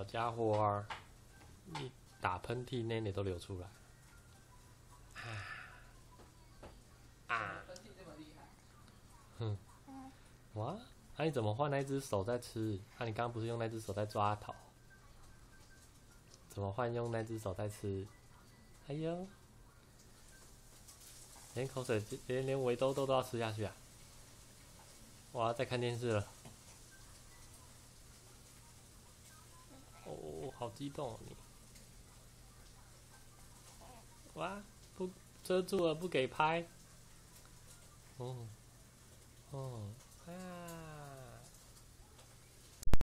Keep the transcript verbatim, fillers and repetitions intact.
家伙儿，你打喷嚏，内内都流出来。啊！ 喷嚏这么厉害？ 哼，哇！那、啊、你怎么换那只手在吃？那、啊、你刚刚不是用那只手在抓头？怎么换用那只手在吃？哎呦，连口水连连围兜兜都要吃下去啊！我要再看电视了。哦，好激动哦你！哇，不遮住了，不给拍。哦，哦，啊！